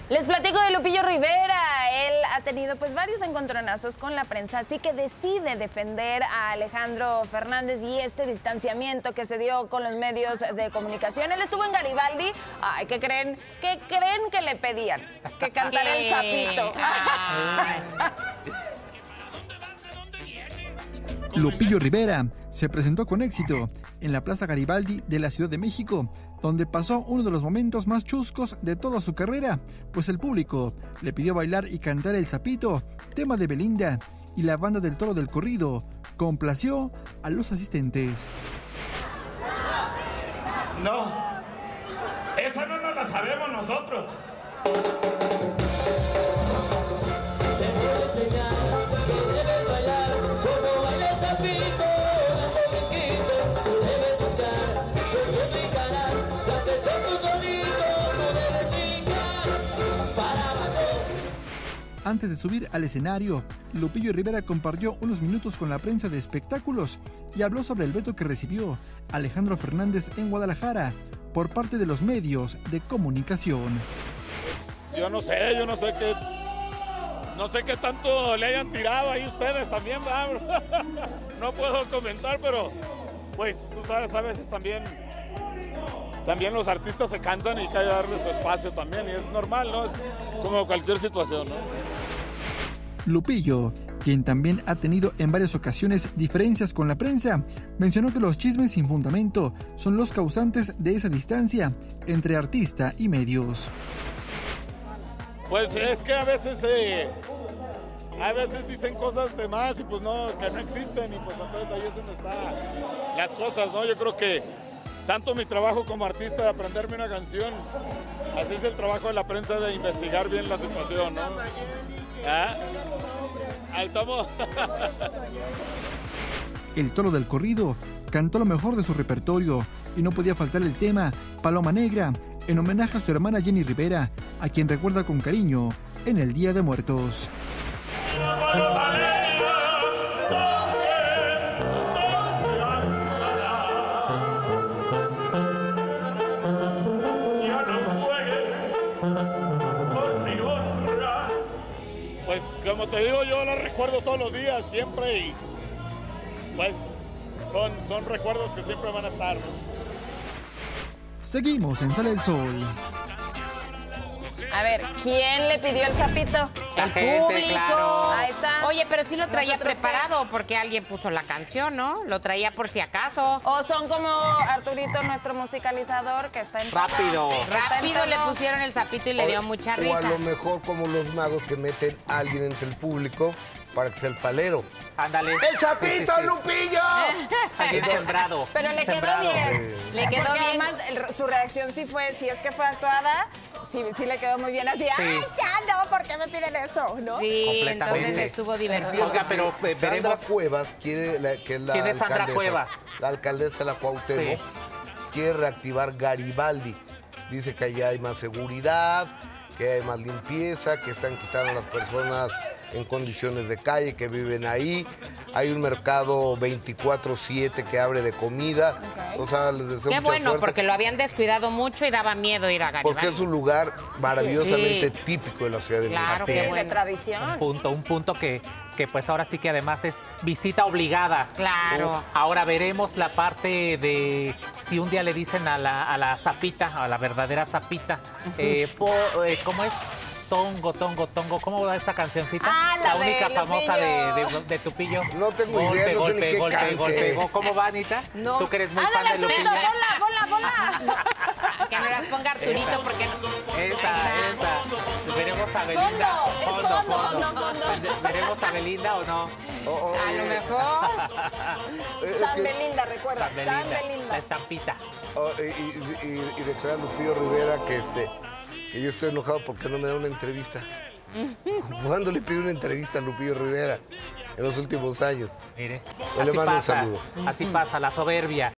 Les platico de Lupillo Rivera. Él ha tenido pues varios encontronazos con la prensa, así que decide defender a Alejandro Fernández y este distanciamiento que se dio con los medios de comunicación. Él estuvo en Garibaldi. Ay, ¿qué creen? ¿Qué creen que le pedían? Que cantara el sapito. Lupillo Rivera se presentó con éxito en la Plaza Garibaldi de la Ciudad de México, donde pasó uno de los momentos más chuscos de toda su carrera, pues el público le pidió bailar y cantar El Sapito, tema de Belinda, y la banda del Toro del Corrido complació a los asistentes. No, esa no nos la sabemos nosotros. Antes de subir al escenario, Lupillo Rivera compartió unos minutos con la prensa de espectáculos y habló sobre el veto que recibió Alejandro Fernández en Guadalajara por parte de los medios de comunicación. Pues, yo no sé qué tanto le hayan tirado ahí ustedes también, ¿verdad? No puedo comentar, pero pues tú sabes, a veces también los artistas se cansan y hay que darles su espacio también, y es normal, ¿no? Es como cualquier situación, ¿no? Lupillo, quien también ha tenido en varias ocasiones diferencias con la prensa, mencionó que los chismes sin fundamento son los causantes de esa distancia entre artista y medios. Pues es que a veces dicen cosas de más y pues no, que no existen, y pues entonces ahí es donde están las cosas, ¿no? Yo creo que tanto mi trabajo como artista de aprenderme una canción, así es el trabajo de la prensa de investigar bien la situación, ¿no? ¿Ah? Ahí estamos. El Toro del Corrido cantó lo mejor de su repertorio y no podía faltar el tema Paloma Negra, en homenaje a su hermana Jenny Rivera, a quien recuerda con cariño en el Día de Muertos. Pues como te digo, yo la recuerdo todos los días, siempre, y pues son recuerdos que siempre van a estar, ¿no? Seguimos en Sale el Sol. A ver, ¿quién le pidió el sapito? El público. Claro. Ahí está. Oye, pero sí lo traía ¿Nosotros preparado porque alguien puso la canción, ¿no? Lo traía por si acaso. O son como Arturito, nuestro musicalizador, que está en Rápido. Rápido le pusieron el sapito y le dio mucha risa. O a lo mejor como los magos que meten a alguien entre el público para que sea el palero. Ándale. ¡El Sapito, Sí. Lupillo! Bien sembrado. Pero le quedó Sembrado. bien. Le quedó Porque bien. además su reacción sí fue, si es que fue actuada, sí le quedó muy bien así. ¡Ay, ya no! ¿Por qué me piden eso? ¿no? Sí, Completamente. entonces estuvo divertido. Oiga, pero Sandra veremos. Cuevas quiere, que es la ¿Quién es Sandra alcaldesa, Cuevas? La alcaldesa de la Cuauhtémoc, quiere reactivar Garibaldi. Dice que allá hay más seguridad, que hay más limpieza, que están quitando a las personas en condiciones de calle, que viven ahí. Hay un mercado 24/7 que abre de comida. Ok. O sea, les deseo Qué mucha bueno, suerte. porque lo habían descuidado mucho y daba miedo ir a Garibaldi. Porque es un lugar maravillosamente Sí. típico de la Ciudad de Claro, México. qué De bueno. tradición. Un punto que pues ahora sí que además es visita obligada. Claro. Ahora veremos la parte de si un día le dicen a la zapita, a la verdadera zapita, ¿cómo es? Tongo, ¿cómo va esa cancioncita? Ah, la única de famosa Lupillo. de Tupillo. No tengo idea, no sé ni qué cante. ¿Cómo va, Anita? No. Tú que eres muy fan Ándale, de Arturito, Lupillo. ponla. Que no las ponga Arturito porque no. Esa. ¿Veremos a Belinda? Fondo. ¿Veremos a Belinda o no? A lo mejor. San Belinda, recuerda. San San Belinda, Belinda. la estampita. Y declara Lupillo Rivera que yo estoy enojado porque no me da una entrevista. ¿Cuándo le pido una entrevista a Lupillo Rivera? En los últimos años. Mire, Yo le así mando un pasa, saludo. así pasa, la soberbia.